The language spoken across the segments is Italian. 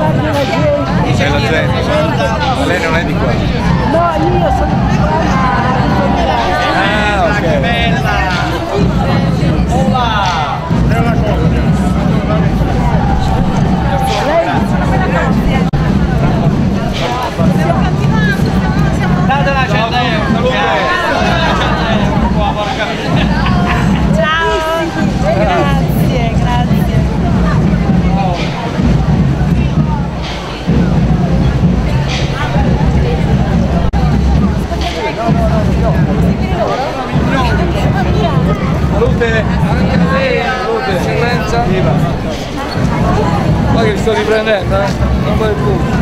Sei la gente, lei non è di qua. No, io sono di qua, ma... Ah, ok. Che bella! Hola! È una coppia. Date la gente, salute! Ciao! Grazie, grazie. Salute! Salute! Eccellenza! Viva! Ma che sto riprendendo, non vuoi più!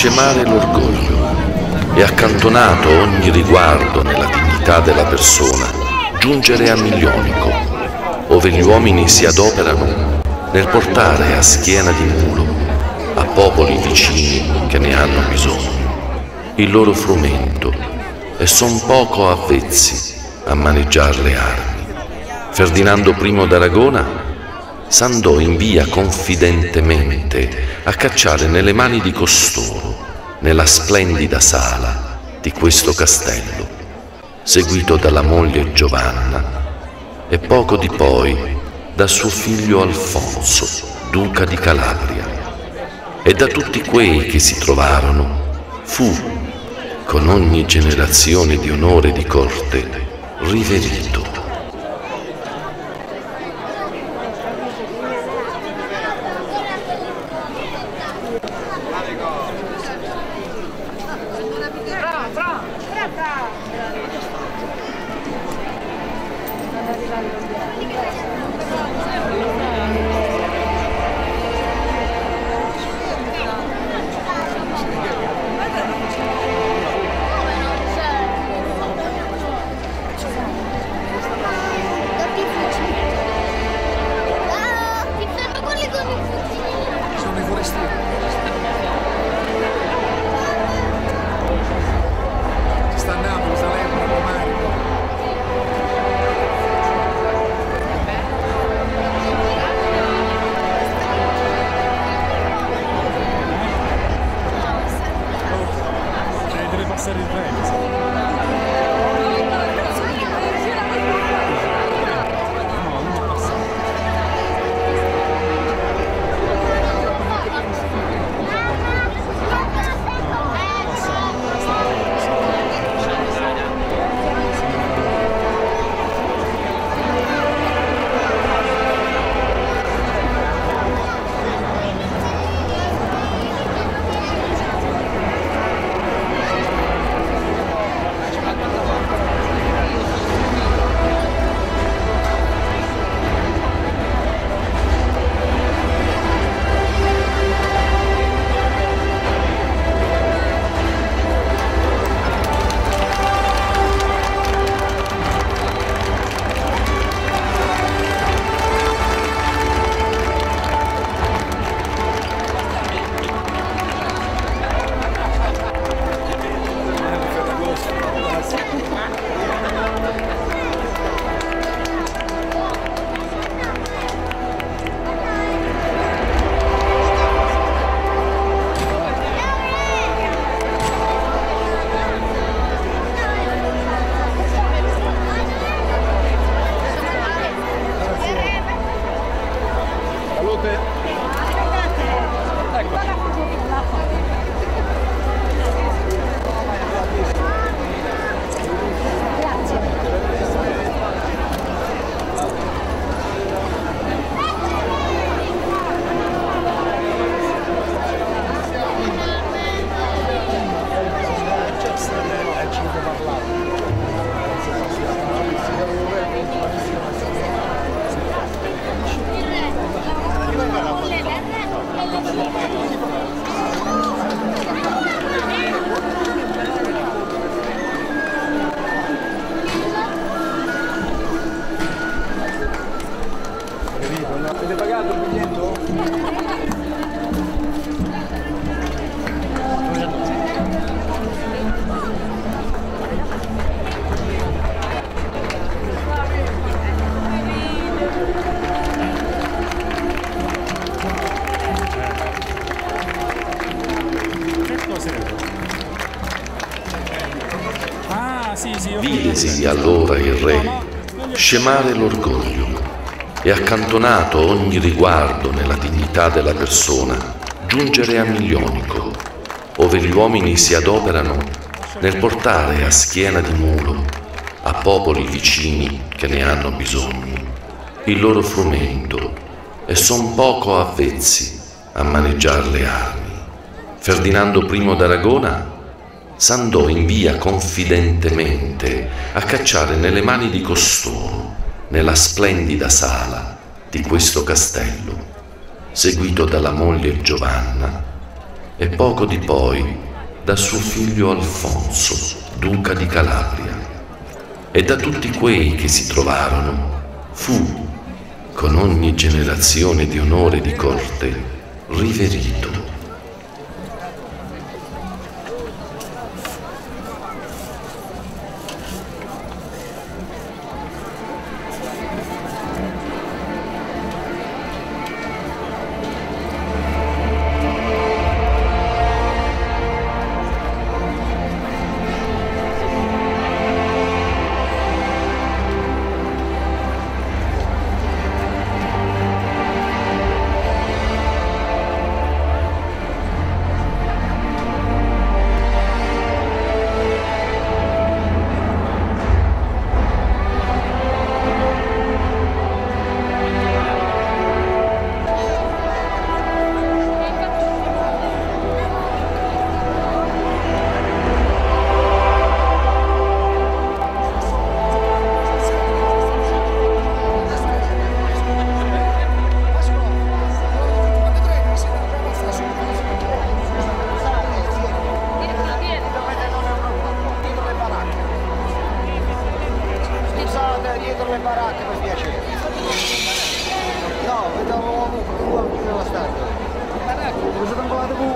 scemare l'orgoglio e, accantonato ogni riguardo nella dignità della persona, giungere a Milionico, ove gli uomini si adoperano nel portare a schiena di mulo a popoli vicini che ne hanno bisogno il loro frumento e son poco avvezzi a maneggiar le armi. Ferdinando I d'Aragona s'andò in via confidentemente a cacciare nelle mani di costoro, nella splendida sala di questo castello, seguito dalla moglie Giovanna e poco di poi da suo figlio Alfonso, duca di Calabria, e da tutti quei che si trovarono. Fu, con ogni generazione di onore e di corte, riverito. Avete pagato il biglietto? Videsi allora il re scemare l'orgoglio e, accantonato ogni riguardo nella dignità della persona, giungere a Milionico, ove gli uomini si adoperano nel portare a schiena di mulo a popoli vicini che ne hanno bisogno il loro frumento e son poco avvezzi a maneggiar le armi. Ferdinando I d'Aragona s'andò in via confidentemente a cacciare nelle mani di costoro, nella splendida sala di questo castello, seguito dalla moglie Giovanna e poco di poi da suo figlio Alfonso, duca di Calabria, e da tutti quei che si trovarono, fu, con ogni generazione di onore e di corte, riverito. Dietro le baracche per piacere. No, vedo l'uomo qui nella statua. Cosa non volate tu?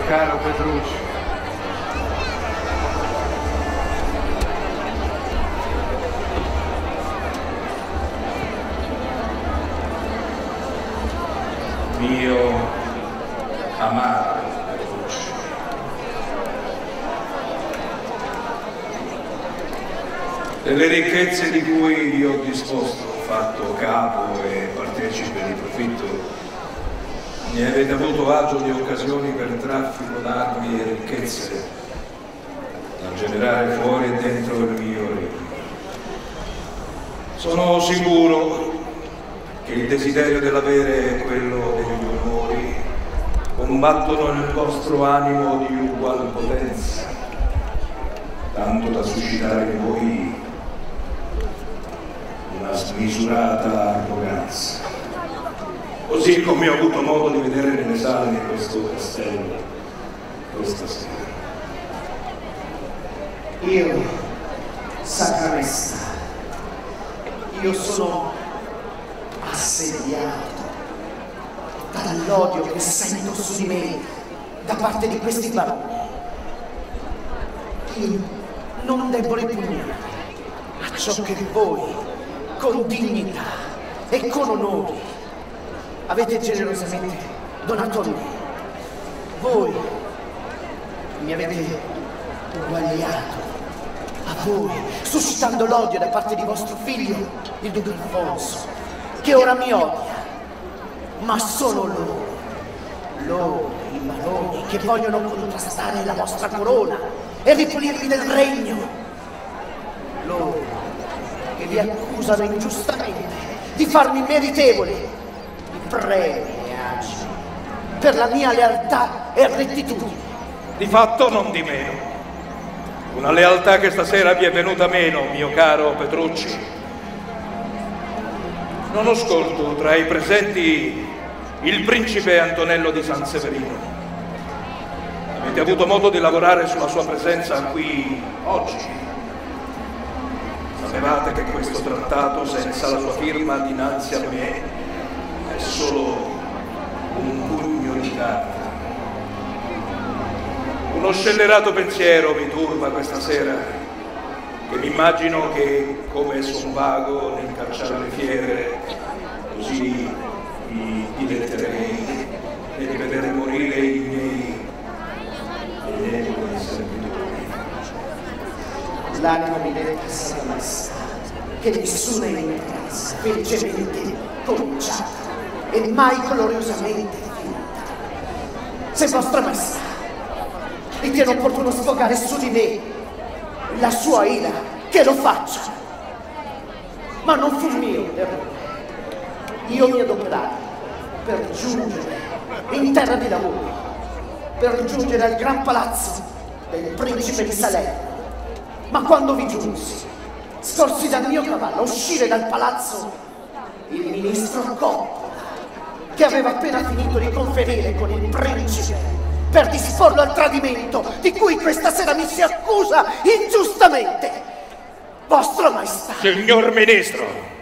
caro Petrucci. Mio amato Petrucci. Delle ricchezze di cui vi ho disposto, fatto capo e partecipe di profitto, ne avete avuto agio di occasioni per traffico d'armi e ricchezze da generare fuori e dentro il mio regno. Sono sicuro che il desiderio dell'avere e quello degli onori combattono nel vostro animo di ugual potenza, tanto da suscitare in voi una smisurata arroganza. Così come ho avuto modo di vedere nelle sale di questo castello questa sera. Io, Sacra Maestà, io sono assediato dall'odio che sento su di me da parte di questi baroni. Io non debbo ripugnare a ciò che voi, con dignità e con onori, avete generosamente donato a me. Voi mi avete uguagliato a voi, suscitando l'odio da parte di vostro figlio, il duca Alfonso, che ora mi odia. Ma sono loro, i baroni, che vogliono contrastare la vostra corona e ripulirvi del regno. Loro che vi accusano ingiustamente di farmi meritevole di premi e agi per la mia lealtà e rettitudine. Di fatto non di meno. Una lealtà che stasera vi è venuta meno, mio caro Petrucci. Non ho scorto tra i presenti il principe Antonello di San Severino. Avete avuto modo di lavorare sulla sua presenza qui oggi. Sapevate che questo trattato, senza la sua firma dinanzi a me, è solo un pugno di carta. Uno scellerato pensiero mi turba questa sera, che mi immagino che, come son vago nel cacciare le fiere, così mi diletterei nel vedere morire i miei benevoli servitori. L'anima mi detta, Sacra Maestà, che nessuna imperanza felicemente cominciata e mai gloriosamente finita. Se Vostra Maestà ritiene opportuno sfogare su di me la sua ira, che lo faccia. Ma non fu mio errore. Io mi adoperai per giungere in terra di lavoro, per giungere al gran palazzo del principe di Salerno. Ma quando vi giunsi, scorsi dal mio cavallo a uscire dal palazzo il ministro Coppola, che aveva appena finito di conferire con il principe per disporlo al tradimento di cui questa sera mi si accusa ingiustamente. Vostra Maestà. Signor Ministro,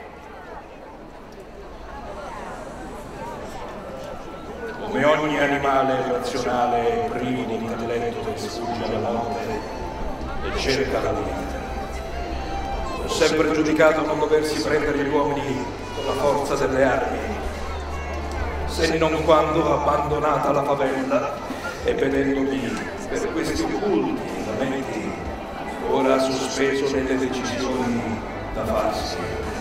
come ogni animale razionale e privo di intelletto che sfugge alla morte e cerca la vita, ho sempre giudicato non doversi prendere gli uomini con la forza delle armi, se non quando, abbandonata la favella e vedendomi per questi occulti lamenti, ora sospeso nelle decisioni da farsi.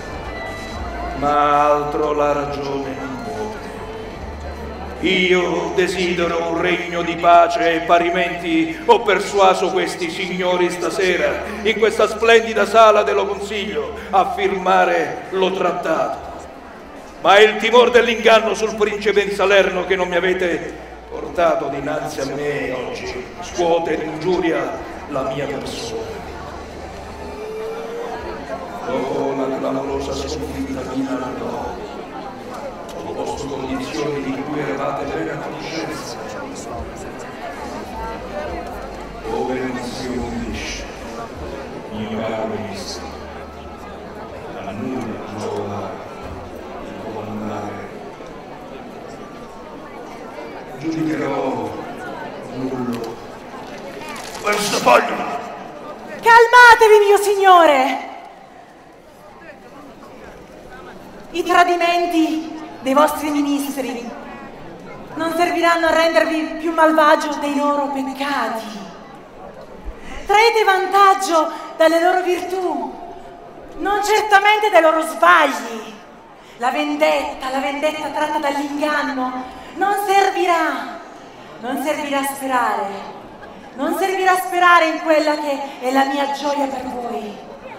Ma altro la ragione non vuole. Io desidero un regno di pace e parimenti ho persuaso questi signori stasera, in questa splendida sala dello Consiglio, a firmare lo trattato. Ma è il timore dell'inganno sul principe di Salerno che non mi avete portato dinanzi a me oggi, scuote l'ingiuria la mia persona. Dopo la clamorosa sconfitta di Nardò, ho posto condizioni di cui eravate bene a conoscenza, dove non si unisce, mio caro ministro, a nulla giova di comandare. Giudicherò nullo. Questo voglio! Calmatevi, mio signore! I tradimenti dei vostri ministri non serviranno a rendervi più malvagio dei loro peccati. Traete vantaggio dalle loro virtù, non certamente dai loro sbagli. La vendetta tratta dall'inganno non servirà a sperare in quella che è la mia gioia per voi.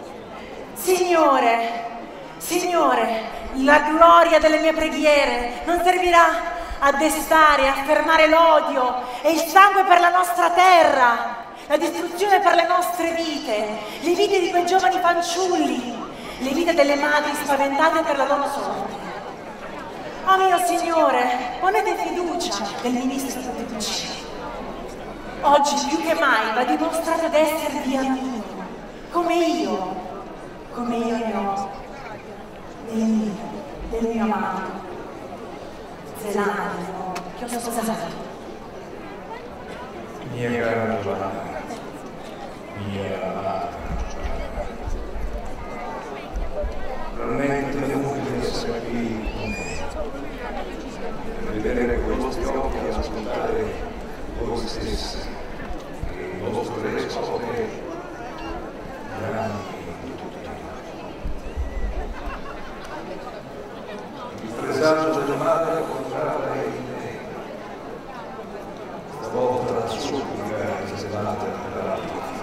Signore, la gloria delle mie preghiere non servirà a destare, a fermare l'odio e il sangue per la nostra terra, la distruzione per le nostre vite, le vite di quei giovani fanciulli, le vite delle madri spaventate per la loro sorte. Oh mio Signore, ponete fiducia nel ministro Petrucci. Oggi più che mai va dimostrato d'esservi amico, come io ne ho del mio amato Zelano, che ho sposato. Mia cara Giovanna, mia amata, realmente utile essere qui con me, per vedere con i vostri occhi e ascoltare voi stessi, che il vostro re scopre grandi in tutto. Il presagio della madre contrarrà in me, stavolta la supplica riservata per la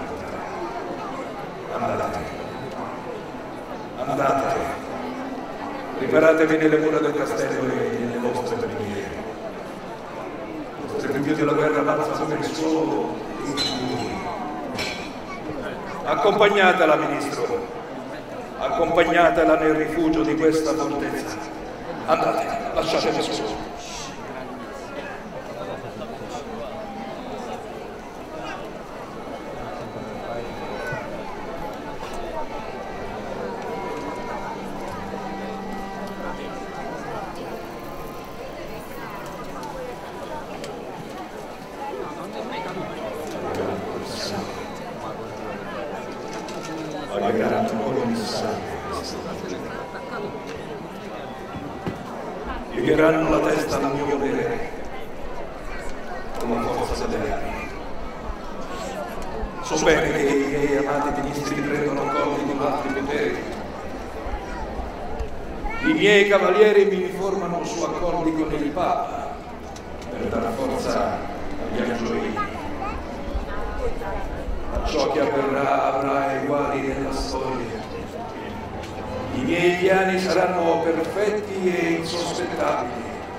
andate, riparatevi nelle mura del castello e nelle vostre preghiere. I vostri più della guerra avanzano come il suolo infinito. Accompagnatela, ministro, accompagnatela nel rifugio di questa fortezza. Andate, lasciatemi solo. Piegheranno la testa al mio volere con la forza delle armi. So bene che i miei amati ministri prendono accordi con altri poteri. I miei cavalieri mi informano su accordi con il Papa per dare forza agli angioini. A ciò che avverrà avrà eguali nella storia. I miei piani saranno perfetti e insospettabili.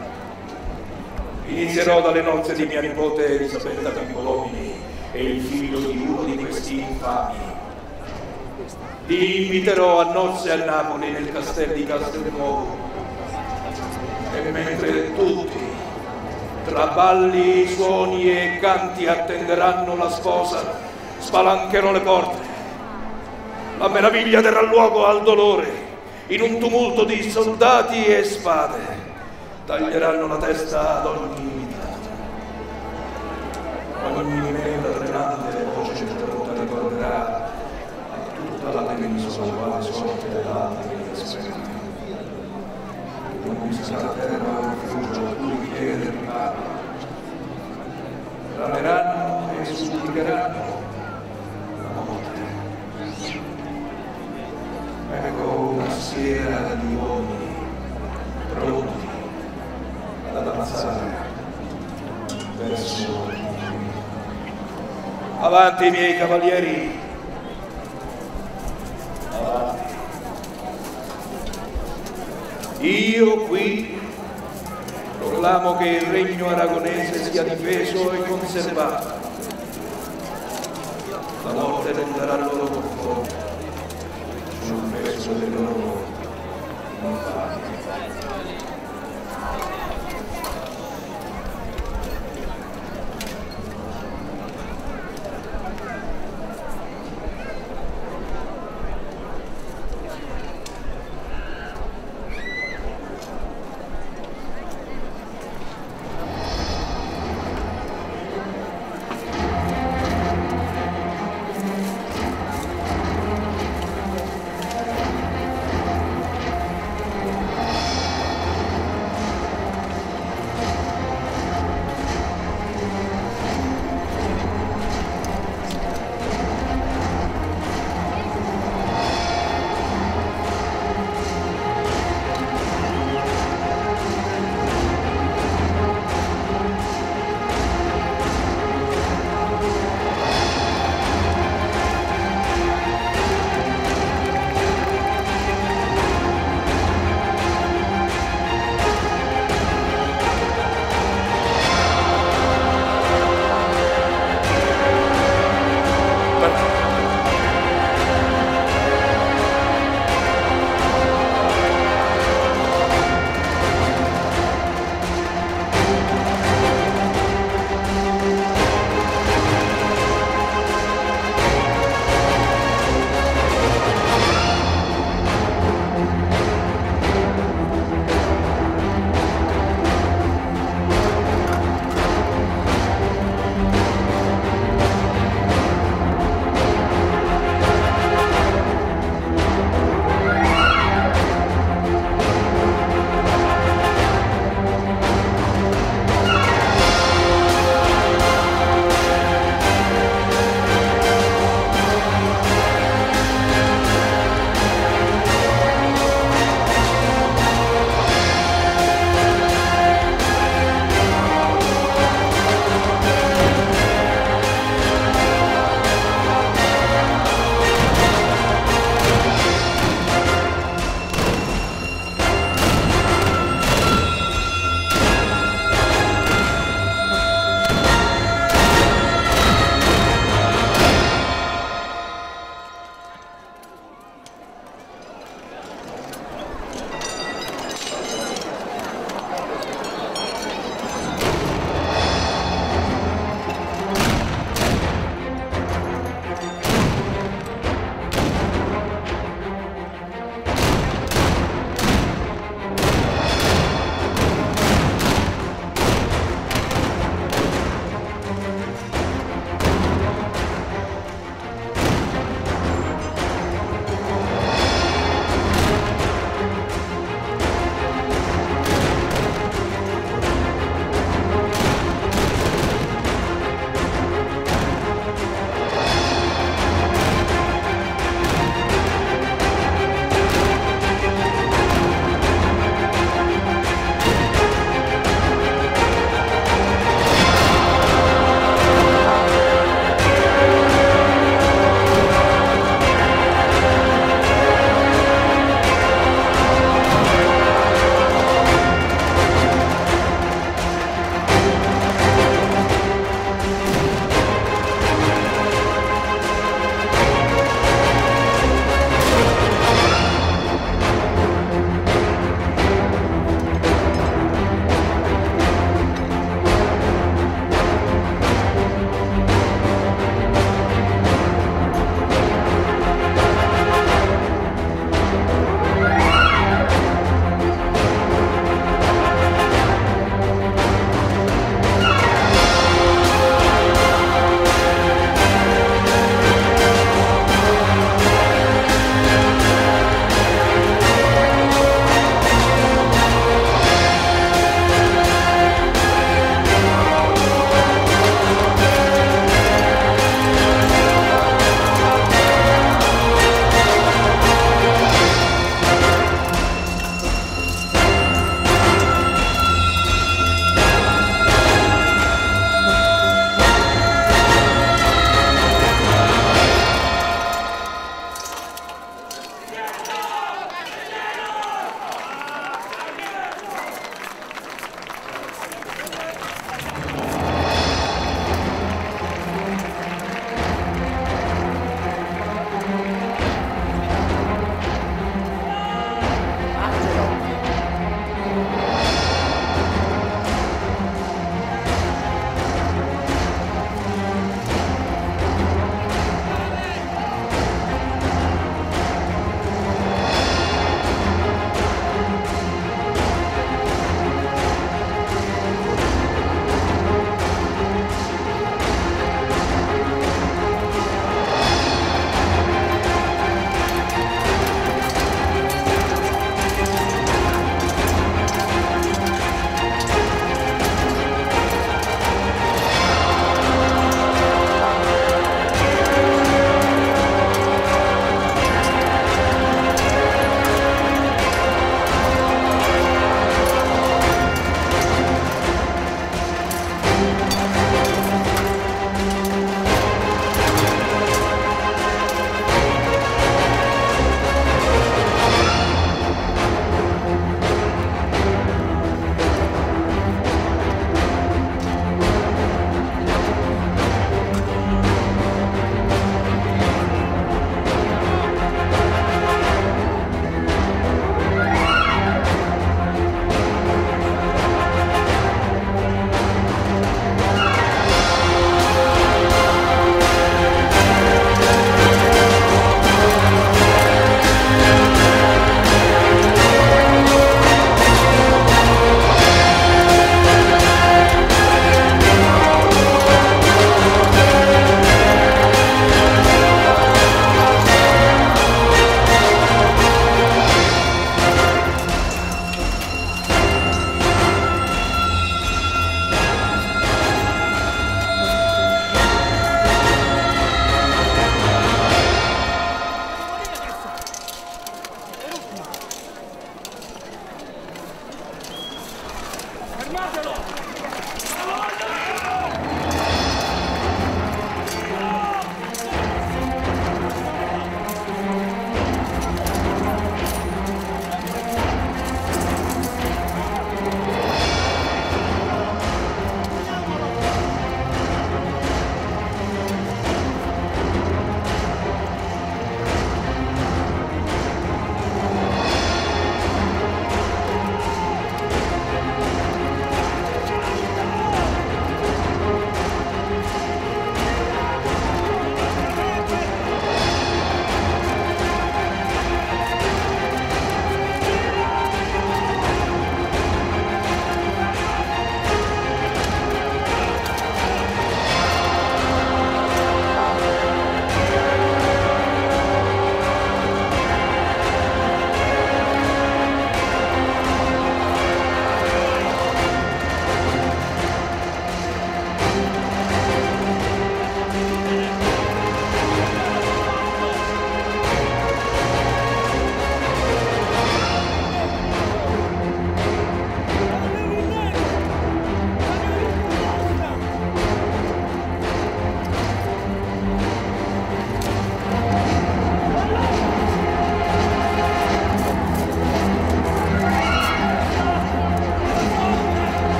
Inizierò dalle nozze di mia nipote Elisabetta Piccolomini e il figlio di uno di questi infami. Li inviterò a nozze a Napoli nel castello di Castelnuovo. E mentre tutti, tra balli, suoni e canti, attenderanno la sposa, spalancherò le porte. La meraviglia darà luogo al dolore. In un tumulto di soldati e spade taglieranno la testa ad ogni invitato. Ogni membra tremante voce interrotta ricorderà a tutta la penisola quale sorte dell'altra che aspetta. Non vi sarà terra o rifugio a cui chiedere riparo. Brameranno e supplicheranno la morte. Ecco una schiera di uomini pronti ad avanzare verso me. Avanti, miei cavalieri, avanti. Io qui proclamo che il regno aragonese sia difeso e conservato. La morte non darà loro conforto sul peso delle loro montagne.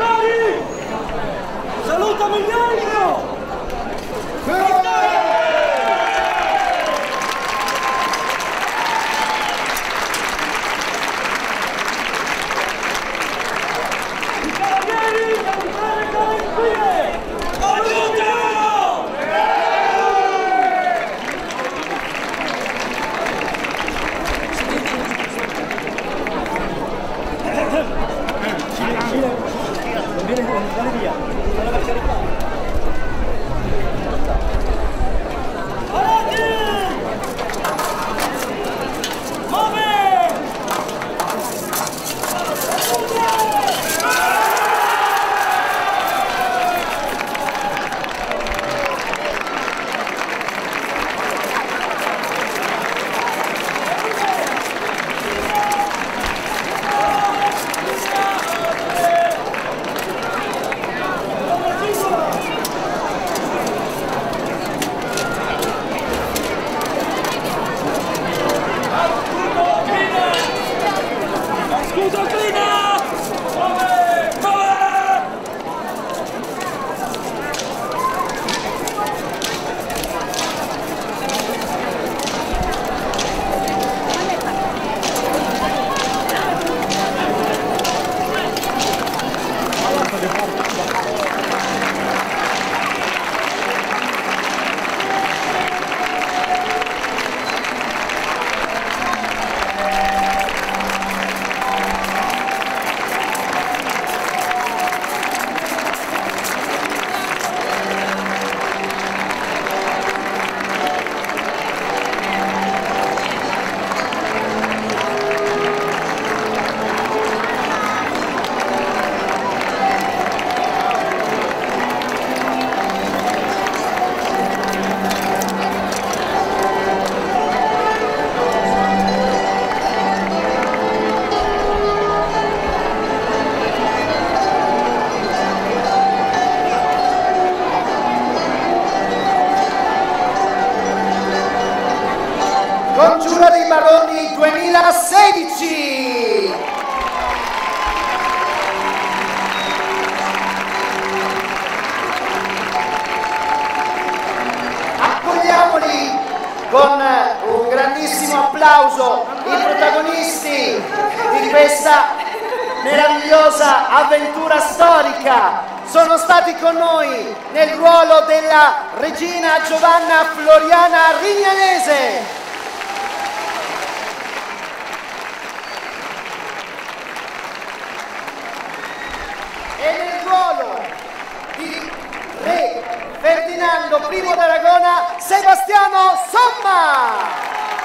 Saluta Miglianico! Congiura dei Baroni 2016! Accogliamoli con un grandissimo applauso i protagonisti di questa meravigliosa avventura storica. Sono stati con noi nel ruolo della regina Giovanna Floriana Rignanese, e nel ruolo di re Ferdinando I d'Aragona Sebastiano Somma.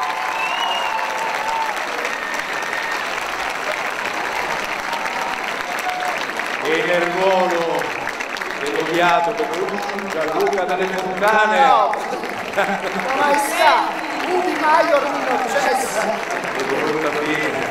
E nel ruolo dell'odiato Gianluca dalle Fontane, No, maestà, Ubi Maior Cessa. brutta fine.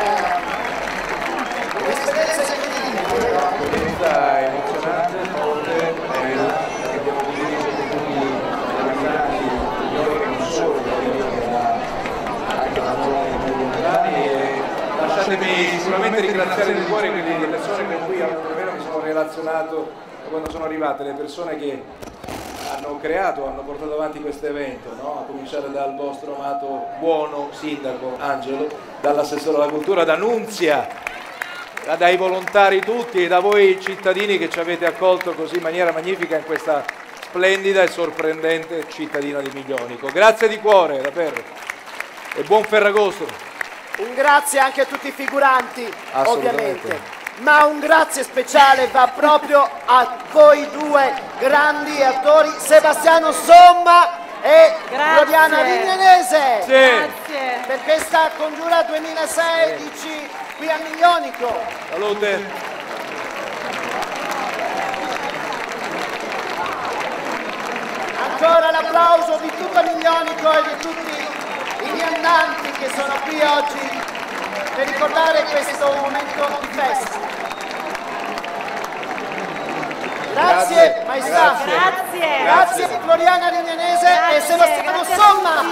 L'esperienza incredibile. Un'esperienza emozionante, forte, bella, che abbiamo condiviso con tutti i ragazzi, signori che non solo, anche la zona dei volontari. E lasciatemi sicuramente ringraziare di cuore le persone con cui almeno mi sono relazionato quando sono arrivate, le persone che hanno creato, hanno portato avanti questo evento, no? A cominciare dal vostro amato buono sindaco Angelo, dall'assessore alla cultura, da Nunzia, dai volontari tutti e da voi cittadini che ci avete accolto così in maniera magnifica in questa splendida e sorprendente cittadina di Miglionico. Grazie di cuore davvero e buon Ferragosto. Un grazie anche a tutti i figuranti, ovviamente. Ma un grazie speciale va proprio a voi due grandi attori, Sebastiano Somma e Floriana Rignanese. Sì. Grazie. Per questa Congiura 2016 qui a Miglionico. Salute. Ancora l'applauso di tutto Miglionico e di tutti i viandanti che sono qui oggi per ricordare questo momento di festa. Grazie maestà. Grazie Floriana Rignanese e Sebastiano Somma.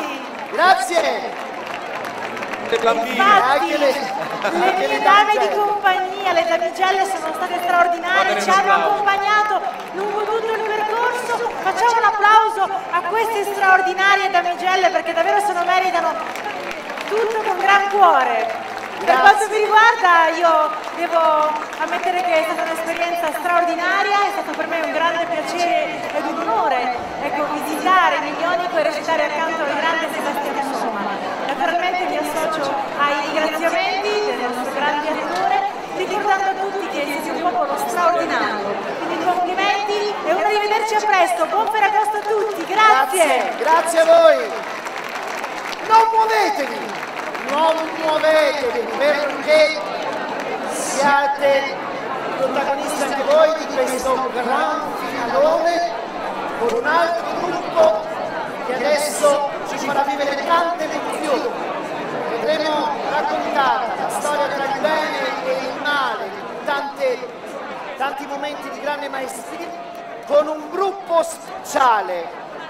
Grazie. Le bambine. Infatti, le mie dame di compagnia Polonia, le damigelle sono state straordinarie, ci hanno accompagnato lungo tutto il percorso. Facciamo un applauso a queste straordinarie damigelle perché davvero se lo meritano tutto con gran cuore. Per quanto mi riguarda io devo ammettere che è stata un'esperienza straordinaria, è stato per me un grande piacere ed un onore visitare Miglionico e recitare accanto al grande Sebastiano Soma. Naturalmente mi associo ai ringraziamenti del nostro grande attore, ricordando a tutti che siete un popolo straordinario. Quindi complimenti e un arrivederci a presto, buon Ferragosto a tutti, grazie! Grazie a voi! Non muovetevi! Non muovetevi perché siate protagonisti anche voi di questo gran finalone con un altro gruppo che adesso ci farà vivere tante emozioni. Vedremo raccontata la storia tra il bene e il male, tanti momenti di grande maestria con un gruppo speciale,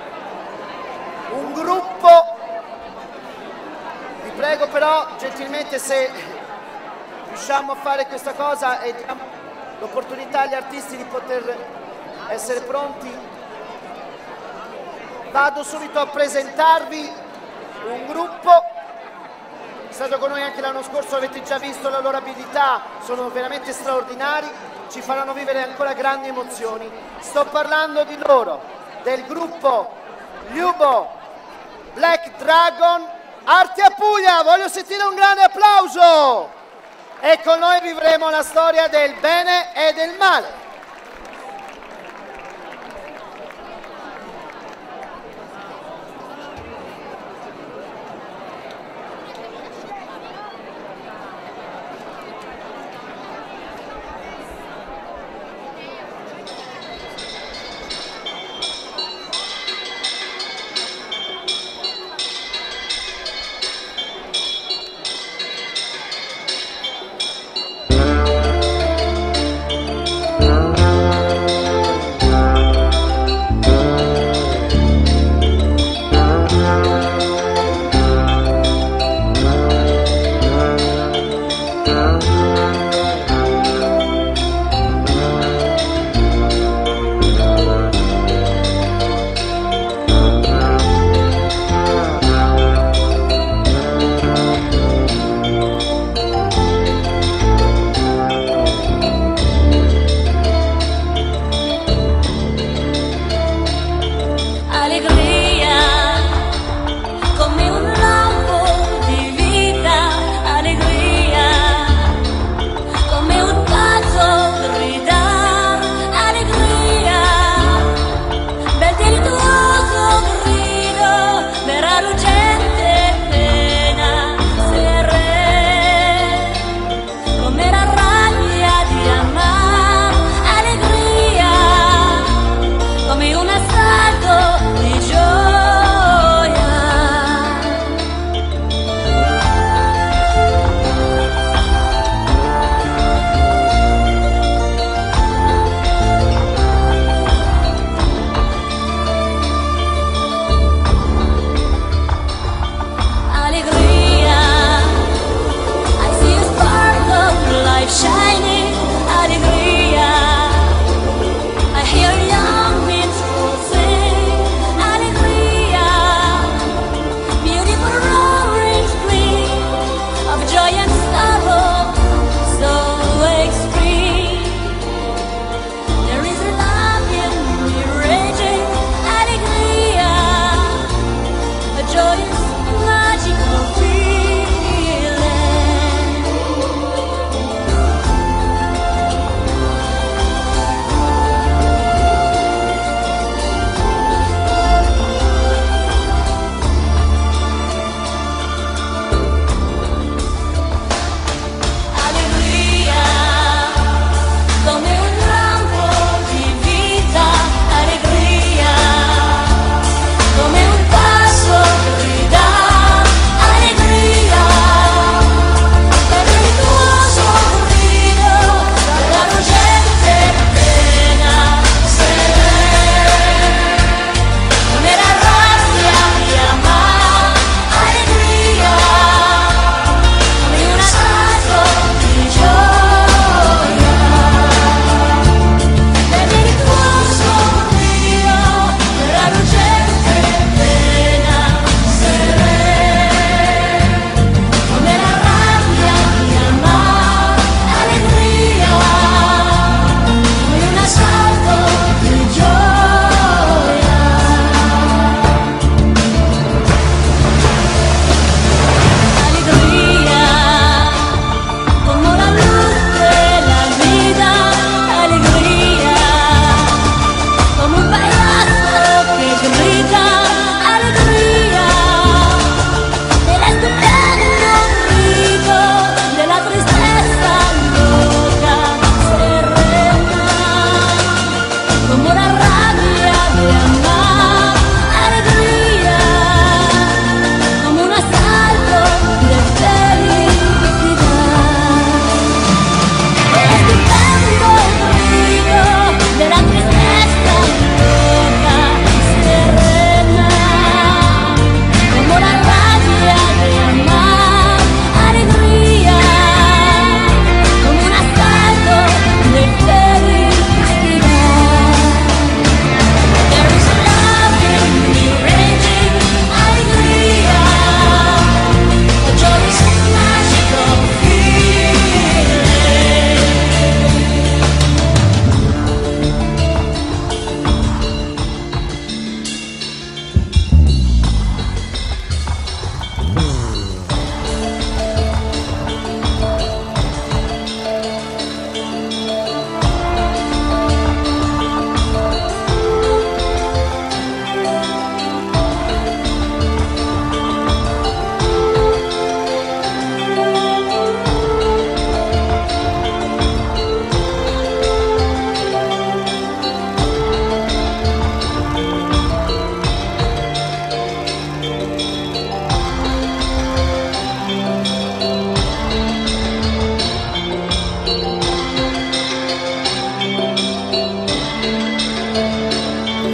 un gruppo. Vi prego però gentilmente se riusciamo a fare questa cosa e diamo l'opportunità agli artisti di poter essere pronti. Vado subito a presentarvi un gruppo, è stato con noi anche l'anno scorso, avete già visto la loro abilità, sono veramente straordinari, ci faranno vivere ancora grandi emozioni. Sto parlando di loro, del gruppo Ljubo Black Dragon Arte a Puglia, voglio sentire un grande applauso! E con noi vivremo la storia del bene e del male.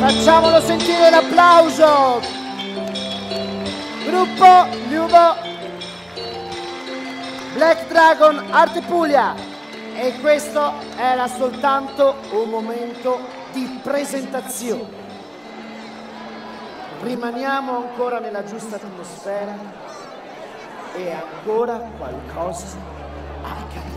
Facciamolo sentire l'applauso. Gruppo Ljubo Black Dragon Arte Puglia. E questo era soltanto un momento di presentazione. Rimaniamo ancora nella giusta atmosfera e ancora qualcosa accadrà.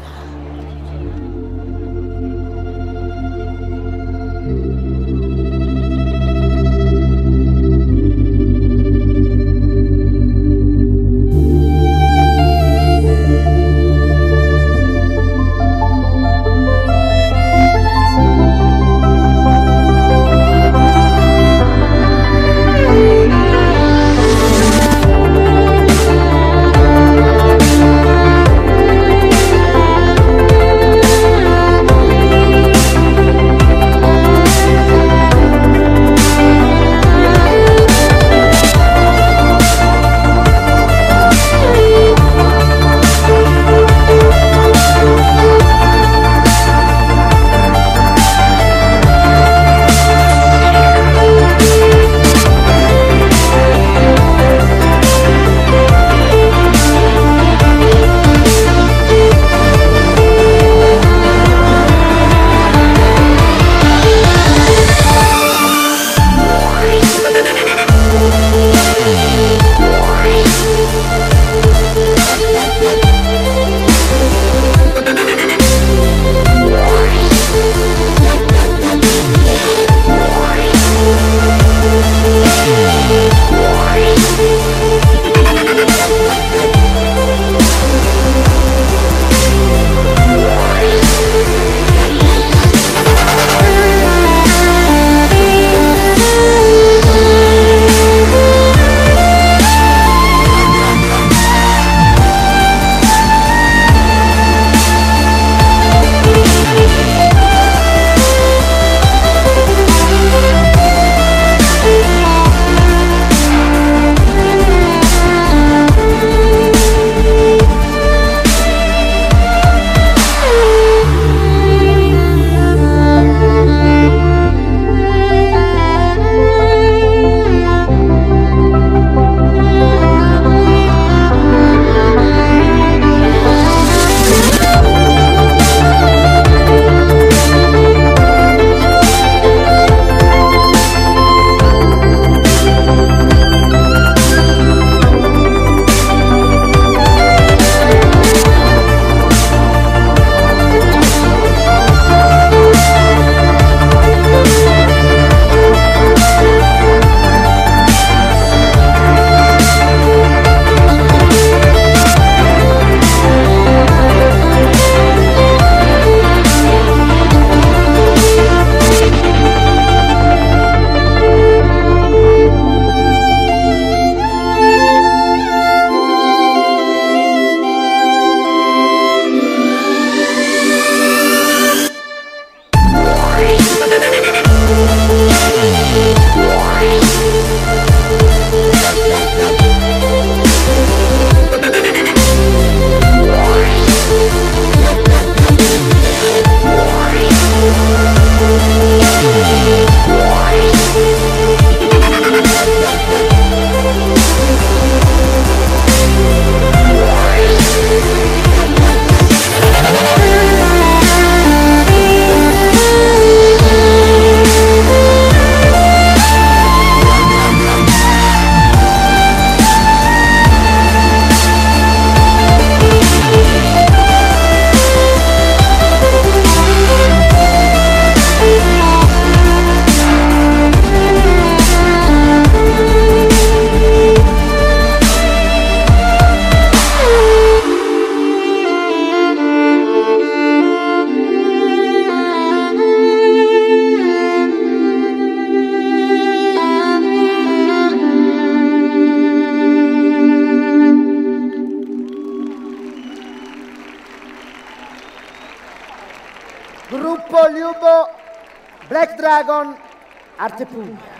Gruppo Ljubo Black Dragon Arte Puglia.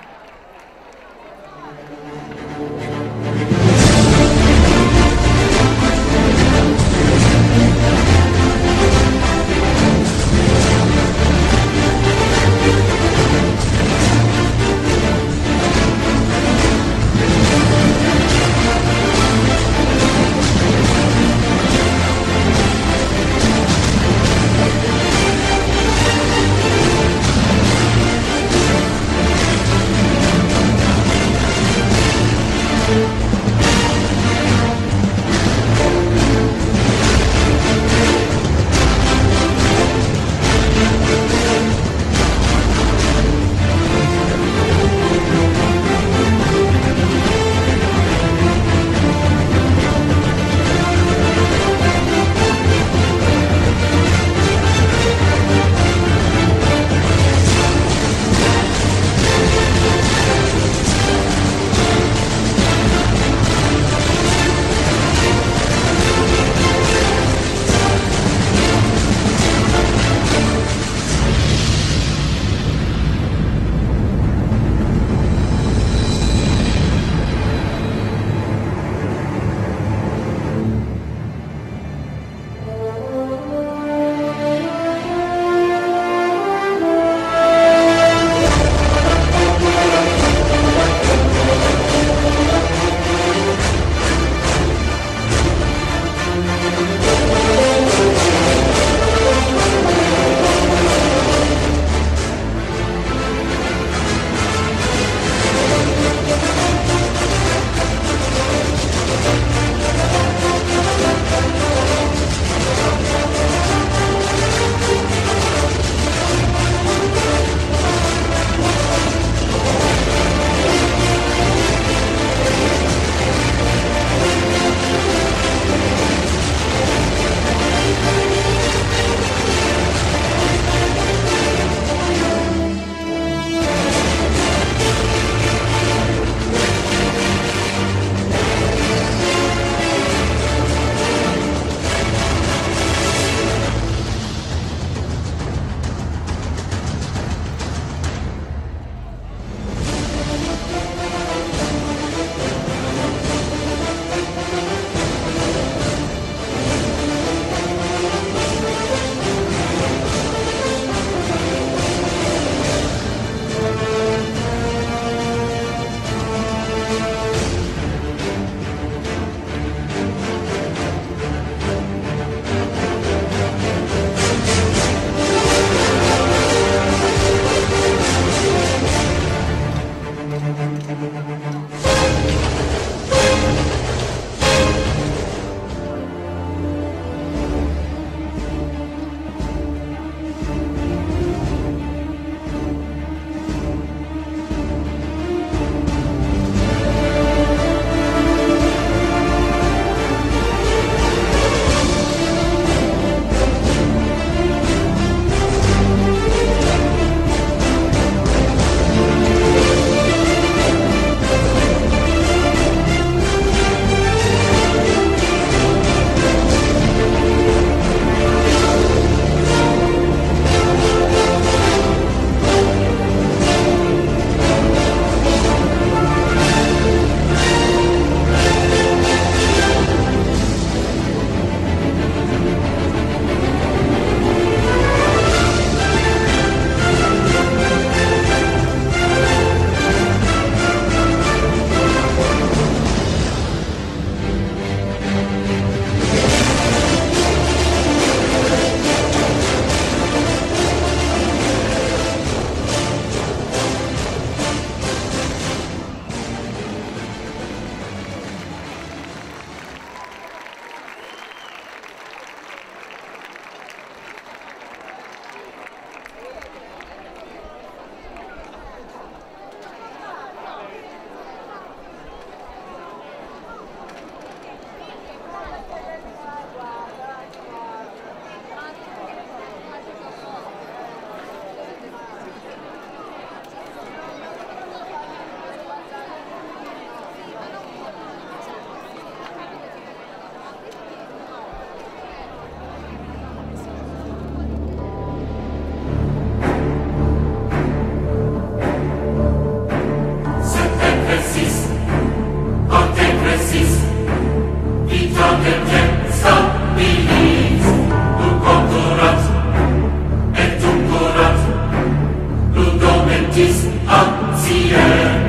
dometis anzie.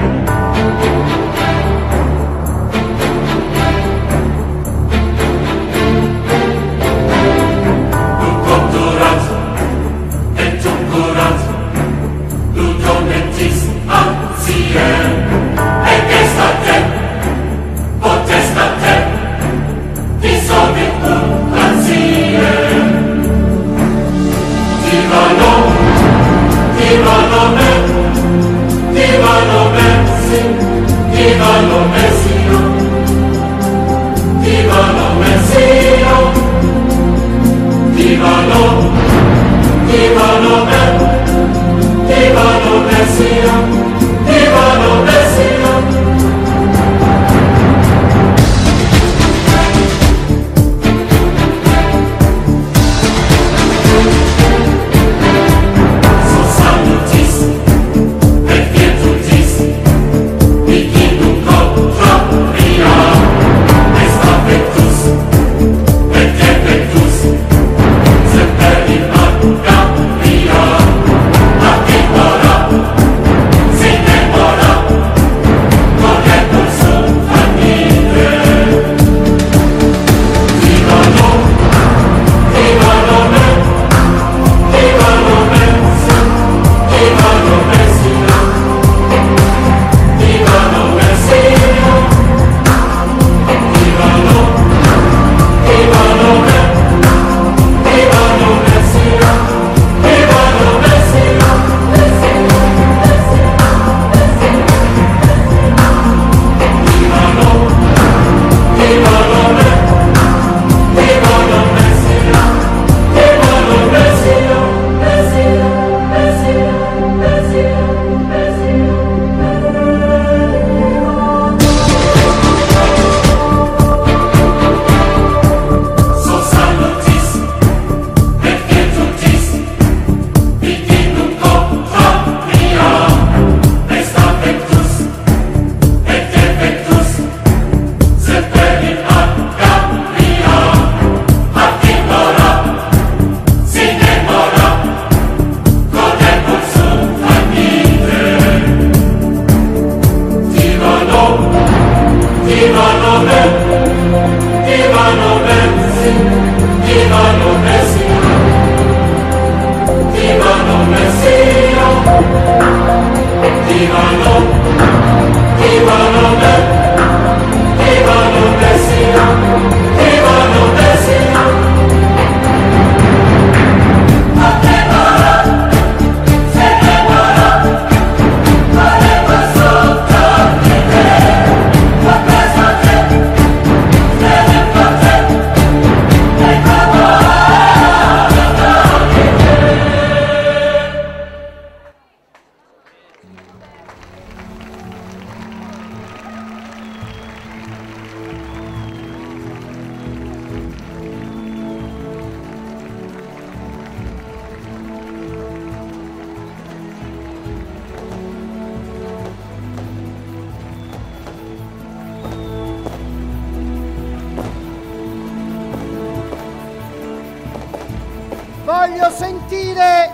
Voglio sentire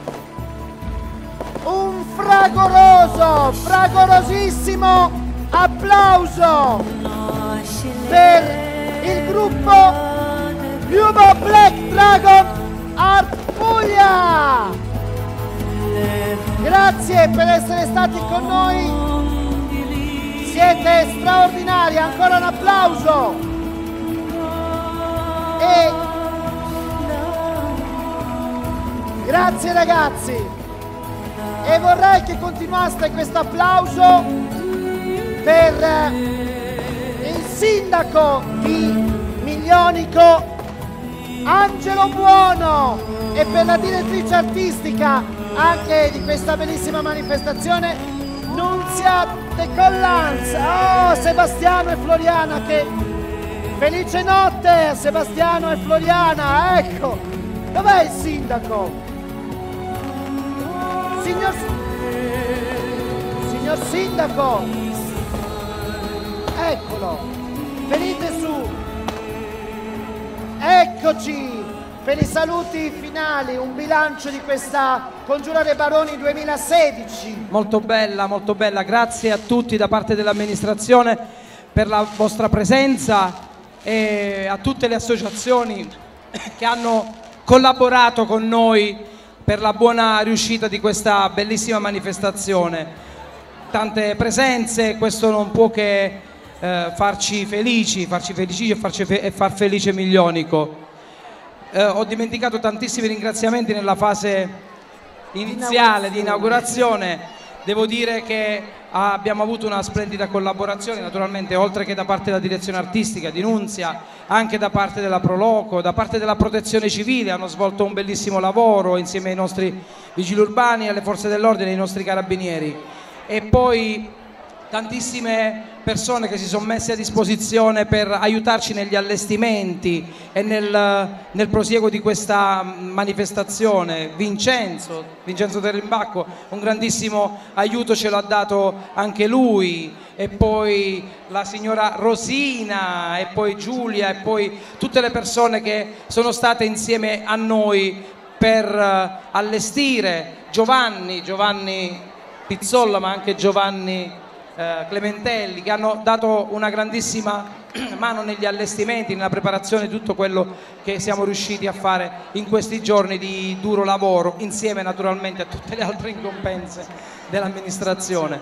un fragorosissimo applauso per il gruppo Hugo Black Dragon Art Puglia. Grazie per essere stati con noi, siete straordinari, ancora un applauso. E grazie ragazzi, e vorrei che continuaste questo applauso per il sindaco di Miglionico Angelo Buono e per la direttrice artistica anche di questa bellissima manifestazione Nunzia De Collans. Oh, Sebastiano e Floriana, che felice notte a Sebastiano e Floriana. Ecco, dov'è il sindaco? Signor sindaco, eccolo, venite su, eccoci per i saluti finali, un bilancio di questa Congiura dei Baroni 2016. Molto bella, grazie a tutti da parte dell'amministrazione per la vostra presenza e a tutte le associazioni che hanno collaborato con noi per la buona riuscita di questa bellissima manifestazione. Tante presenze, questo non può che farci felici e far felice Miglionico. Ho dimenticato tantissimi ringraziamenti nella fase iniziale di inaugurazione. Devo dire che abbiamo avuto una splendida collaborazione, naturalmente, oltre che da parte della direzione artistica di Nunzia, anche da parte della Proloco, da parte della Protezione Civile. Hanno svolto un bellissimo lavoro insieme ai nostri vigili urbani, alle forze dell'ordine e ai nostri carabinieri. E poi tantissime persone che si sono messe a disposizione per aiutarci negli allestimenti e nel prosieguo di questa manifestazione. Vincenzo Terlimbacco, un grandissimo aiuto ce l'ha dato anche lui, e poi la signora Rosina, e poi Giulia, e poi tutte le persone che sono state insieme a noi per allestire Giovanni Pizzolla, ma anche Giovanni Clementelli, che hanno dato una grandissima mano negli allestimenti, nella preparazione di tutto quello che siamo riusciti a fare in questi giorni di duro lavoro, insieme naturalmente a tutte le altre incombenze dell'amministrazione.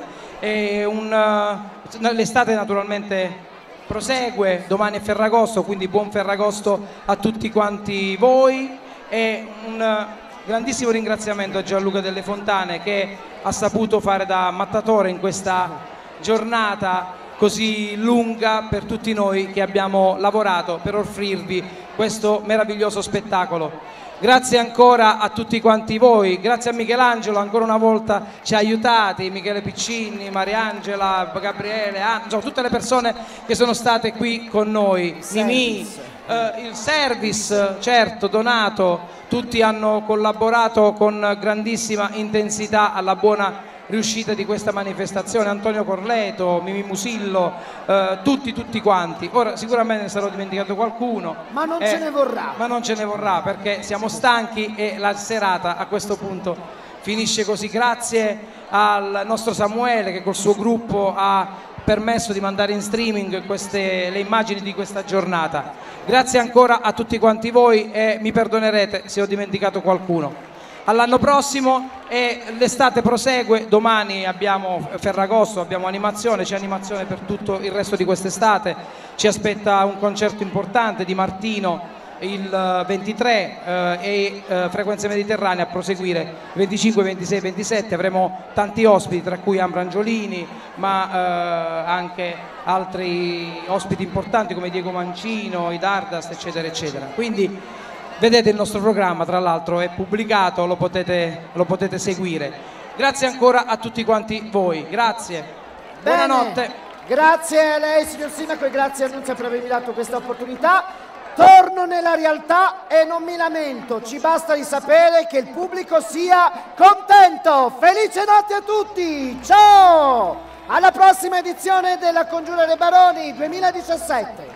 L'estate naturalmente prosegue, domani è Ferragosto, quindi buon Ferragosto a tutti quanti voi, e un grandissimo ringraziamento a Gianluca Delle Fontane, che ha saputo fare da mattatore in questa giornata così lunga per tutti noi che abbiamo lavorato per offrirvi questo meraviglioso spettacolo. Grazie ancora a tutti quanti voi, grazie a Michelangelo, ancora una volta ci ha aiutati, Michele Piccini, Mariangela, Gabriele, insomma, tutte le persone che sono state qui con noi, Mimì, il service, certo, Donato, tutti hanno collaborato con grandissima intensità alla buona riuscita di questa manifestazione, Antonio Corleto, Mimì Musillo, tutti quanti. Ora sicuramente ne sarò dimenticato qualcuno, ma non ce ne vorrà, perché siamo stanchi e la serata a questo punto finisce così. Grazie al nostro Samuele, che col suo gruppo ha permesso di mandare in streaming le immagini di questa giornata. Grazie ancora a tutti quanti voi e mi perdonerete se ho dimenticato qualcuno. All'anno prossimo, e l'estate prosegue, domani abbiamo Ferragosto, abbiamo animazione, c'è animazione per tutto il resto di quest'estate, ci aspetta un concerto importante di Martino il 23 e Frequenze Mediterranee a proseguire 25, 26, 27, avremo tanti ospiti, tra cui Ambrangiolini, ma anche altri ospiti importanti come Diego Mancino, i Dardast, eccetera eccetera. Quindi vedete il nostro programma, tra l'altro è pubblicato, lo potete seguire. Grazie ancora a tutti quanti voi, grazie. Bene. Buonanotte. Grazie a lei signor Sindaco e grazie a Nunzia per avermi dato questa opportunità. Torno nella realtà e non mi lamento, ci basta di sapere che il pubblico sia contento. Felice notte a tutti, ciao! Alla prossima edizione della Congiura dei Baroni 2017.